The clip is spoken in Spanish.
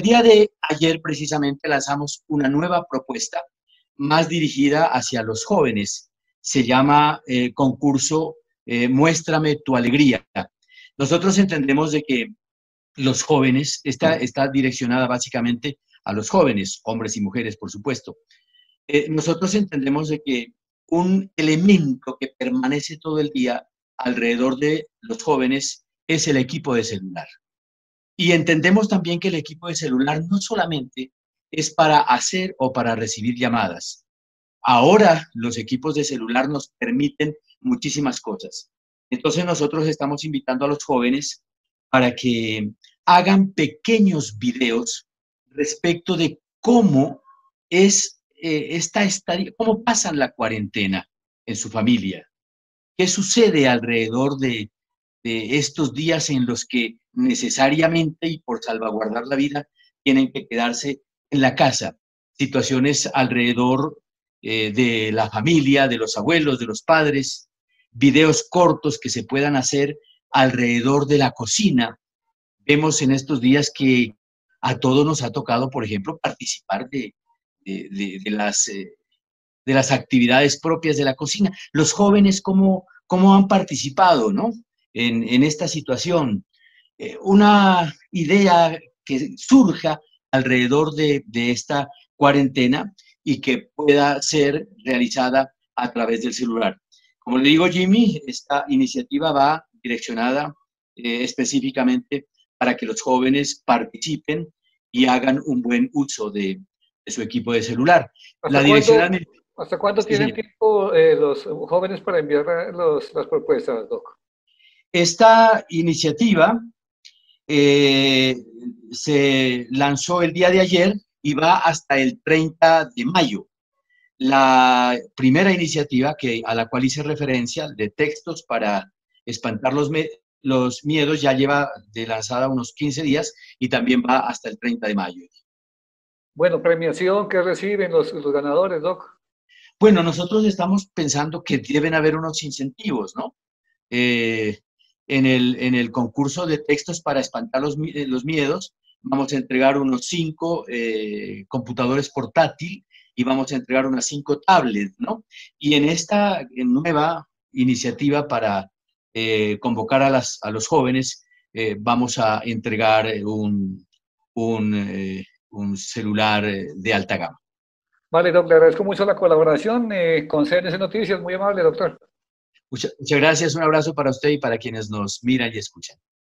día de ayer precisamente lanzamos una nueva propuesta más dirigida hacia los jóvenes. Se llama concurso Muéstrame tu alegría. Nosotros entendemos de que los jóvenes, está direccionada básicamente a los jóvenes, hombres y mujeres, por supuesto. Nosotros entendemos de que un elemento que permanece todo el día alrededor de los jóvenes es el equipo de celular. Y entendemos también que el equipo de celular no solamente es para hacer o para recibir llamadas. Ahora los equipos de celular nos permiten muchísimas cosas. Entonces nosotros estamos invitando a los jóvenes para que hagan pequeños videos respecto de cómo es cómo pasan la cuarentena en su familia. ¿Qué sucede alrededor de estos días en los que necesariamente y por salvaguardar la vida tienen que quedarse en la casa? Situaciones alrededor de la familia, de los abuelos, de los padres, videos cortos que se puedan hacer alrededor de la cocina. Vemos en estos días que a todos nos ha tocado, por ejemplo, participar de las actividades propias de la cocina. Los jóvenes, ¿cómo han participado, ¿no? En esta situación. Una idea que surja alrededor de esta cuarentena y que pueda ser realizada a través del celular. Como le digo, Jimmy, esta iniciativa va direccionada específicamente para que los jóvenes participen y hagan un buen uso de su equipo de celular. La ¿Hasta dirección cuándo, administrativa. hasta cuándo Sí, tienen señor. tiempo los jóvenes para enviar las propuestas, Doc? Esta iniciativa eh, se lanzó el día de ayer y va hasta el 30 de mayo. La primera iniciativa a la cual hice referencia, de textos para espantar los miedos, ya lleva de lanzada unos 15 días y también va hasta el 30 de mayo. Bueno, premiación que reciben los ganadores, Doc. Bueno, nosotros estamos pensando que deben haber unos incentivos, ¿no? Eh, en el concurso de textos para espantar los miedos, vamos a entregar unos 5 computadores portátil y vamos a entregar unas 5 tablets, ¿no? Y en esta nueva iniciativa para convocar a los jóvenes, vamos a entregar un celular de alta gama. Vale, Doc, le agradezco mucho la colaboración con CNC Noticias. Muy amable, doctor. Muchas gracias, un abrazo para usted y para quienes nos miran y escuchan.